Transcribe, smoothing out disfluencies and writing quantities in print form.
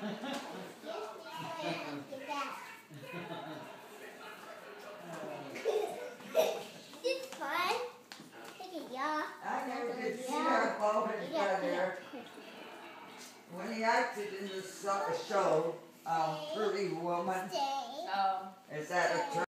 It's fun. Take it, y'all. I never did see her above in front there. When he acted in the show, Pretty Woman, Stay. is that a